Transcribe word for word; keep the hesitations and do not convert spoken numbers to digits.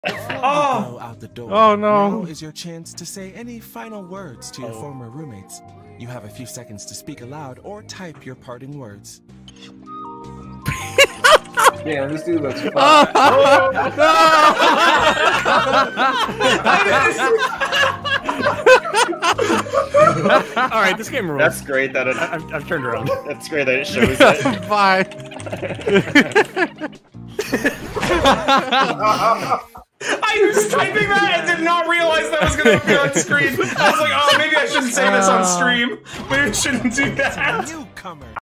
Oh! Out the door. Oh no! Now is your chance to say any final words to your oh. former roommates. You have a few seconds to speak aloud or type your parting words. Yeah, this dude looks fun. All right, this game rules. That's great that it. I've, I've turned around. That's great that it shows it. Bye. I was typing that and did not realize that was going to appear on screen. I was like, oh, maybe I shouldn't say this on stream. Maybe I shouldn't do that. Newcomer.